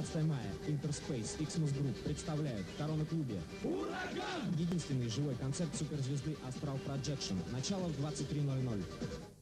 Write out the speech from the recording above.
17 мая. Интерспейс, Xmas Group представляют в Корона Клубе Ураган! единственный живой концерт суперзвезды Astral Projection. Начало в 23:00.